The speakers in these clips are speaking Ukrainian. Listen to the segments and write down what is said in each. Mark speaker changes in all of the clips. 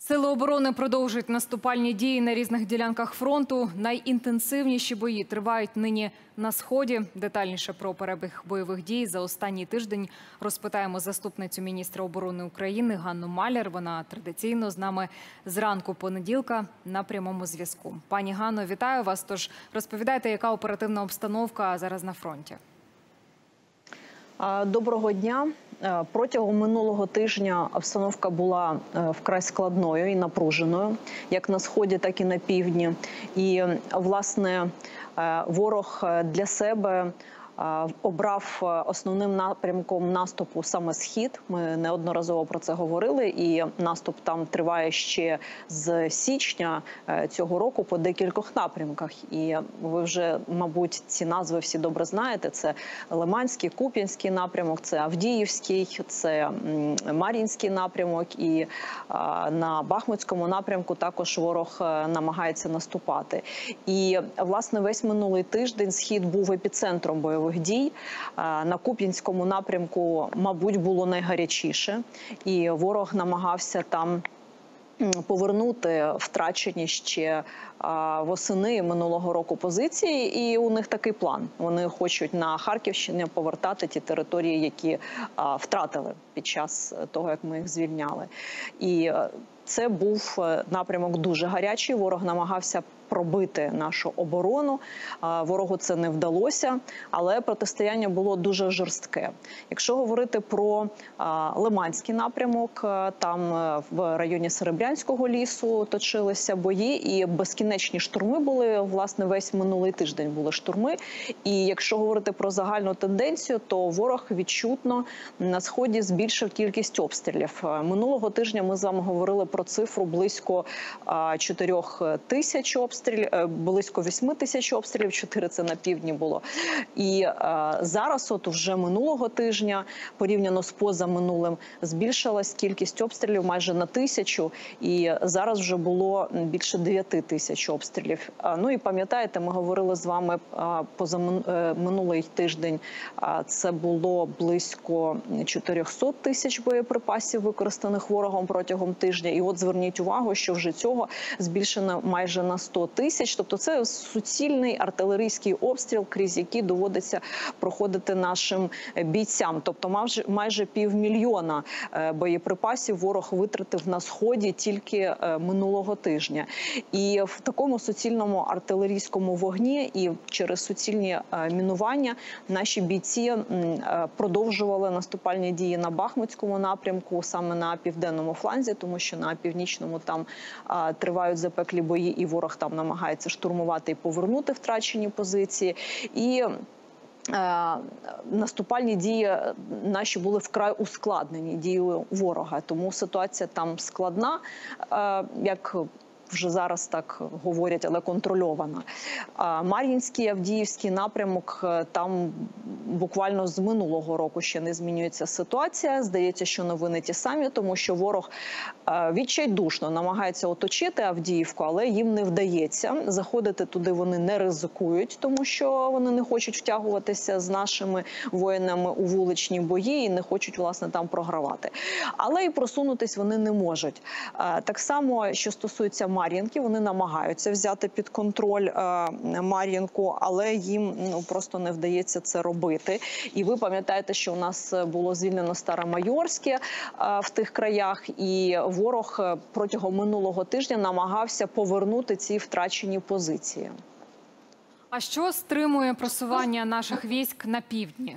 Speaker 1: Сили оборони продовжують наступальні дії на різних ділянках фронту. Найінтенсивніші бої тривають нині на Сході. Детальніше про перебіг бойових дій за останній тиждень розпитаємо заступницю міністра оборони України Ганну Маляр. Вона традиційно з нами зранку понеділка на прямому зв'язку. Пані Ганно, вітаю вас. Тож розповідайте, яка оперативна обстановка зараз на фронті?
Speaker 2: Доброго дня. Протягом минулого тижня обстановка була вкрай складною і напруженою, як на Сході, так і на півдні. І, власне, ворог для себе обрав основним напрямком наступу саме Схід. Ми неодноразово про це говорили, і наступ там триває ще з січня цього року по декількох напрямках. І ви вже, мабуть, ці назви всі добре знаєте. Це Лиманський, Куп'янський напрямок, це Авдіївський, це Мар'їнський напрямок. І на Бахмутському напрямку також ворог намагається наступати. І, власне, весь минулий тиждень Схід був епіцентром бойових дій. На Куп'янському напрямку, мабуть, було найгарячіше, і ворог намагався там повернути втрачені ще восени минулого року позиції, і у них такий план. Вони хочуть на Харківщині повертати ті території, які втратили під час того, як ми їх звільняли. І це був напрямок дуже гарячий, ворог намагався пробити нашу оборону. Ворогу це не вдалося, але протистояння було дуже жорстке. Якщо говорити про Лиманський напрямок, там в районі Серебрянського лісу точилися бої, і безкінечні штурми були, власне, весь минулий тиждень були штурми. І якщо говорити про загальну тенденцію, то ворог відчутно на Сході збільшив кількість обстрілів. Минулого тижня ми з вами говорили про цифру близько 4 тисяч обстрілів, близько 8 тисяч обстрілів, 4 це на півдні було. І зараз, от вже минулого тижня, порівняно з позаминулим, збільшилась кількість обстрілів майже на 1000, і зараз вже було більше 9 тисяч обстрілів. Ну і пам'ятаєте, ми говорили з вами позаминулий тиждень, це було близько 400 тисяч боєприпасів, використаних ворогом протягом тижня. І от зверніть увагу, що вже цього збільшено майже на 100 тисяч. Тобто це суцільний артилерійський обстріл, крізь який доводиться проходити нашим бійцям. Тобто майже 500 000 боєприпасів ворог витратив на Сході тільки минулого тижня. І в такому суцільному артилерійському вогні і через суцільні мінування наші бійці продовжували наступальні дії на Бахмутському напрямку, саме на південному фланзі, тому що на північному там тривають запеклі бої, і ворог там намагається штурмувати і повернути втрачені позиції. І наступальні дії наші були вкрай ускладнені дією ворога, тому ситуація там складна, як вже зараз так говорять, але контрольована. Мар'їнський, Авдіївський напрямок, там буквально з минулого року ще не змінюється ситуація. Здається, що новини ті самі, тому що ворог відчайдушно намагається оточити Авдіївку, але їм не вдається. Заходити туди вони не ризикують, тому що вони не хочуть втягуватися з нашими воїнами у вуличні бої і не хочуть, власне, там програвати. Але і просунутись вони не можуть. Так само, що стосується Мар'їнки, вони намагаються взяти під контроль Мар'їнку, але їм просто не вдається це робити. І ви пам'ятаєте, що у нас було звільнено Старомайорське в тих краях, і ворог протягом минулого тижня намагався повернути ці втрачені позиції.
Speaker 1: А що стримує просування наших військ на півдні?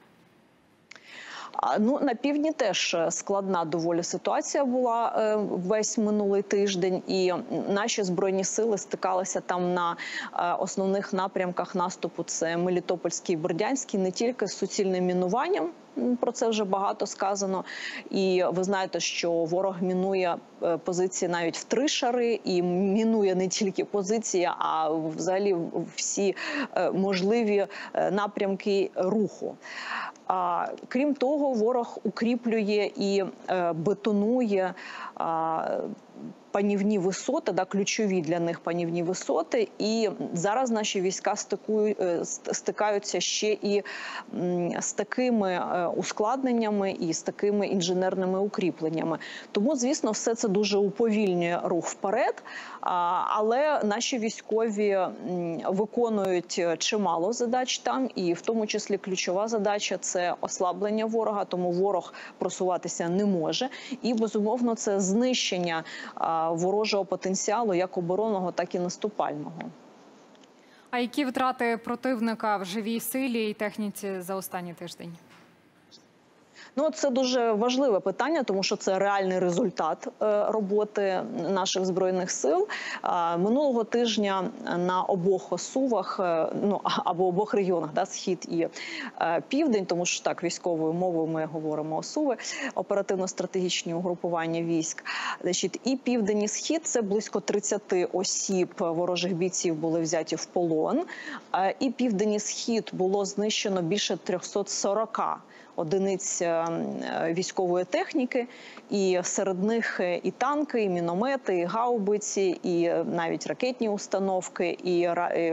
Speaker 2: Ну, на півдні теж складна доволі ситуація була весь минулий тиждень, і наші Збройні сили стикалися там на основних напрямках наступу. Це Мелітопольський і Бердянський, не тільки з суцільним мінуванням, про це вже багато сказано. І ви знаєте, що ворог мінує позиції навіть в 3 шари, і мінує не тільки позиції, а взагалі всі можливі напрямки руху. Крім того, ворог укріплює і бетонує панівні висоти, ключові для них панівні висоти. І зараз наші війська стикаються ще і з такими ускладненнями, і з такими інженерними укріпленнями. Тому, звісно, все це дуже уповільнює рух вперед, але наші військові виконують чимало задач там, і в тому числі ключова задача – це ослаблення ворога, тому ворог просуватися не може. І, безумовно, це знищення ворожого потенціалу як оборонного, так і наступального.
Speaker 1: А які втрати противника в живій силі і техніці за останній тиждень?
Speaker 2: Ну, це дуже важливе питання, тому що це реальний результат роботи наших Збройних сил. Минулого тижня на обох ОСУВах, або обох регіонах, Схід і Південь, тому що так, військовою мовою ми говоримо ОСУВи, оперативно-стратегічні угрупування військ. Значить, і Південь, і Схід – це близько 30 осіб ворожих бійців були взяті в полон. І Південь, і Схід було знищено більше 340 одиниць військової техніки, і серед них і танки, і міномети, і гаубиці, і навіть ракетні установки, і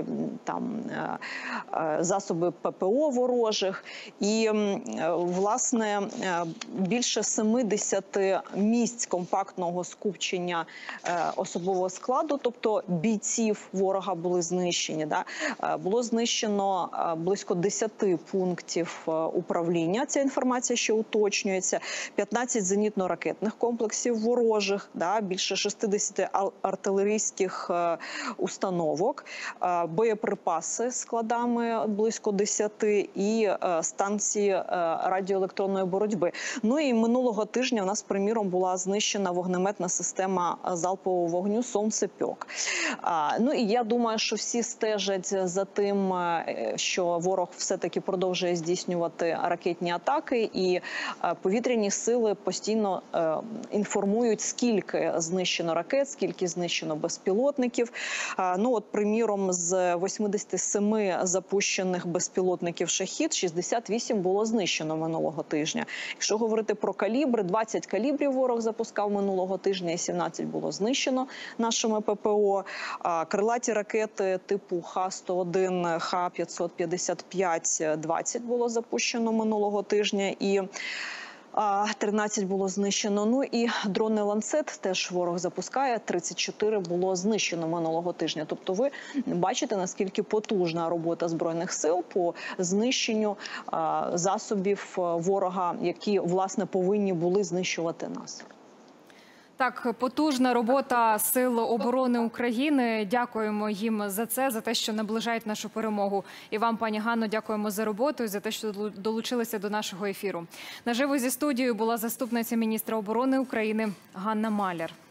Speaker 2: засоби ППО ворожих. І, власне, більше 70 місць компактного скупчення особового складу, тобто бійців ворога, були знищені. Було знищено близько 10 пунктів управління. Ця інформація ще уточнюється. 15 зенітно-ракетних комплексів ворожих, більше 60 артилерійських установок, боєприпаси складами близько 10 і станції радіоелектронної боротьби. Ну і минулого тижня у нас, приміром, була знищена вогнеметна система залпового вогню «Сонцепьок». Ну і я думаю, що всі стежать за тим, що ворог все-таки продовжує здійснювати ракетні атаки, і повітряні сили постійно інформують, скільки знищено ракет, скільки знищено безпілотників. Ну от, приміром, з 87 запущених безпілотників «Шахід» 68 було знищено минулого тижня. Якщо говорити про калібри, 20 калібрів ворог запускав минулого тижня і 17 було знищено нашими ППО. Крилаті ракети типу Х-101, Х-555, 20 було запущено минулого тижня і 13 було знищено. Ну і дрони «Ланцет» теж ворог запускає, 34 було знищено минулого тижня. Тобто ви бачите, наскільки потужна робота Збройних сил по знищенню засобів ворога, які, власне, повинні були знищувати нас.
Speaker 1: Так, потужна робота Сил оборони України. Дякуємо їм за це, за те, що наближають нашу перемогу. І вам, пані Ганно, дякуємо за роботу і за те, що долучилися до нашого ефіру. Наживо зі студією була заступниця міністра оборони України Ганна Маляр.